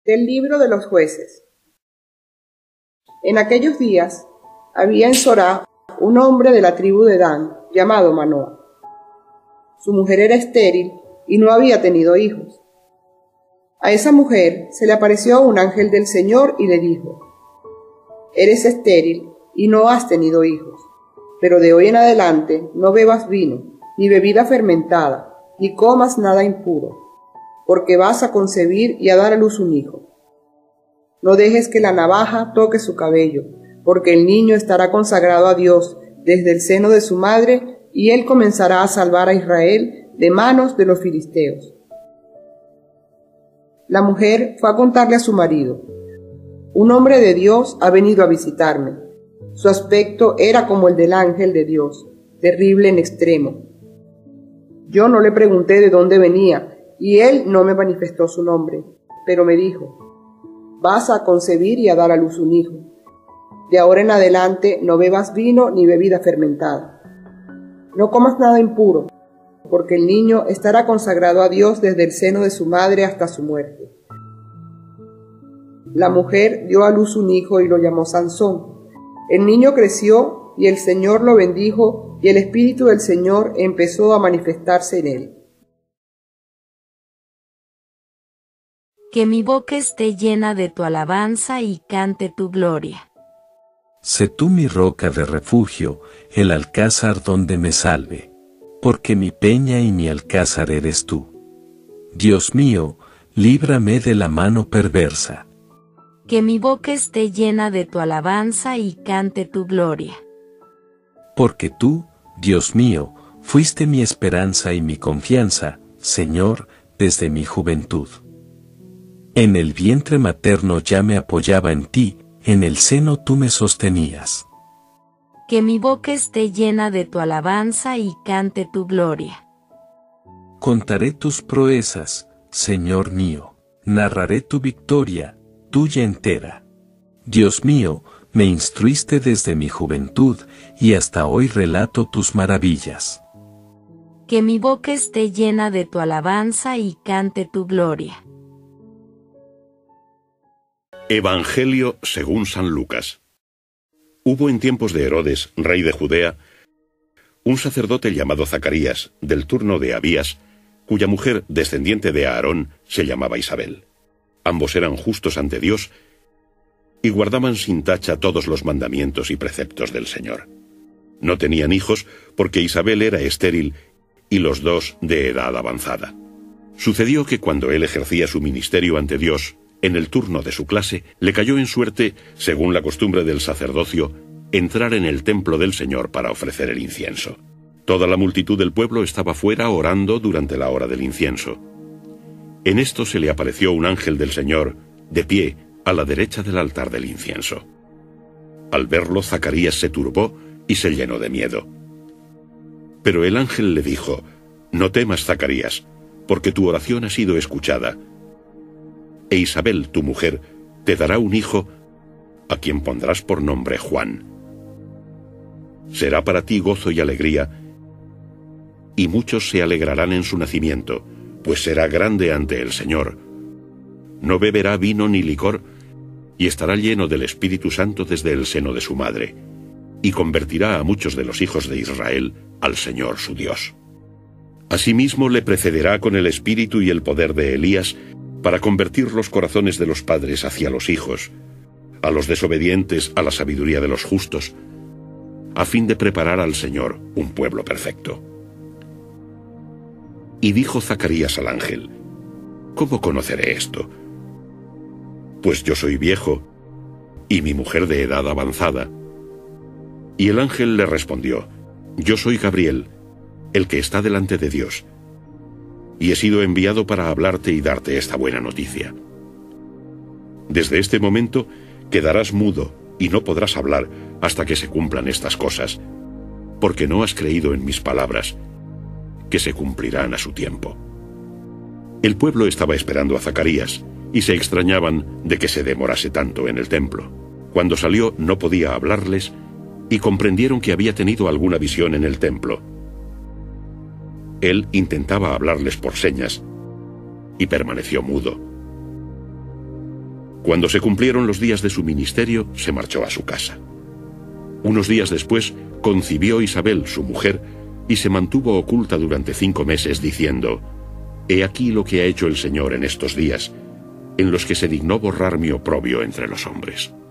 Del libro de los jueces. En aquellos días había en Sorá un hombre de la tribu de Dan, llamado Manoa. Su mujer era estéril y no había tenido hijos. A esa mujer se le apareció un ángel del Señor y le dijo: «Eres estéril y no has tenido hijos, pero de hoy en adelante no bebas vino, ni bebida fermentada, ni comas nada impuro, porque vas a concebir y a dar a luz un hijo. No dejes que la navaja toque su cabello, porque el niño estará consagrado a Dios desde el seno de su madre, y él comenzará a salvar a Israel de manos de los filisteos». La mujer fue a contarle a su marido: «Un hombre de Dios ha venido a visitarme. Su aspecto era como el del ángel de Dios, terrible en extremo. Yo no le pregunté de dónde venía, y él no me manifestó su nombre, pero me dijo: «Vas a concebir y a dar a luz un hijo. De ahora en adelante no bebas vino ni bebida fermentada. No comas nada impuro, porque el niño estará consagrado a Dios desde el seno de su madre hasta su muerte». La mujer dio a luz un hijo y lo llamó Sansón. El niño creció y el Señor lo bendijo, y el Espíritu del Señor empezó a manifestarse en él. Que mi boca esté llena de tu alabanza y cante tu gloria. Sé tú mi roca de refugio, el alcázar donde me salve, porque mi peña y mi alcázar eres tú. Dios mío, líbrame de la mano perversa. Que mi boca esté llena de tu alabanza y cante tu gloria. Porque tú, Dios mío, fuiste mi esperanza y mi confianza, Señor, desde mi juventud. En el vientre materno ya me apoyaba en ti, en el seno tú me sostenías. Que mi boca esté llena de tu alabanza y cante tu gloria. Contaré tus proezas, Señor mío, narraré tu victoria, tuya entera. Dios mío, me instruiste desde mi juventud, y hasta hoy relato tus maravillas. Que mi boca esté llena de tu alabanza y cante tu gloria. Evangelio según San Lucas. Hubo en tiempos de Herodes, rey de Judea, un sacerdote llamado Zacarías, del turno de Abías, cuya mujer, descendiente de Aarón, se llamaba Isabel. Ambos eran justos ante Dios y guardaban sin tacha todos los mandamientos y preceptos del Señor. No tenían hijos porque Isabel era estéril y los dos de edad avanzada. Sucedió que cuando él ejercía su ministerio ante Dios, en el turno de su clase, le cayó en suerte, según la costumbre del sacerdocio, entrar en el templo del Señor para ofrecer el incienso. Toda la multitud del pueblo estaba fuera orando durante la hora del incienso. En esto se le apareció un ángel del Señor, de pie, a la derecha del altar del incienso. Al verlo, Zacarías se turbó y se llenó de miedo. Pero el ángel le dijo: «No temas, Zacarías, porque tu oración ha sido escuchada. E Isabel, tu mujer, te dará un hijo, a quien pondrás por nombre Juan. Será para ti gozo y alegría, y muchos se alegrarán en su nacimiento, pues será grande ante el Señor. No beberá vino ni licor, y estará lleno del Espíritu Santo desde el seno de su madre, y convertirá a muchos de los hijos de Israel al Señor su Dios. Asimismo le precederá con el espíritu y el poder de Elías, para convertir los corazones de los padres hacia los hijos, a los desobedientes a la sabiduría de los justos, a fin de preparar al Señor un pueblo perfecto». Y dijo Zacarías al ángel: «¿Cómo conoceré esto? Pues yo soy viejo, y mi mujer de edad avanzada». Y el ángel le respondió: «Yo soy Gabriel, el que está delante de Dios, y he sido enviado para hablarte y darte esta buena noticia. Desde este momento quedarás mudo y no podrás hablar hasta que se cumplan estas cosas, porque no has creído en mis palabras, que se cumplirán a su tiempo». El pueblo estaba esperando a Zacarías, y se extrañaban de que se demorase tanto en el templo. Cuando salió no podía hablarles, y comprendieron que había tenido alguna visión en el templo. Él intentaba hablarles por señas, y permaneció mudo. Cuando se cumplieron los días de su ministerio, se marchó a su casa. Unos días después, concibió Isabel, su mujer, y se mantuvo oculta durante 5 meses, diciendo: «He aquí lo que ha hecho el Señor en estos días, en los que se dignó borrar mi oprobio entre los hombres».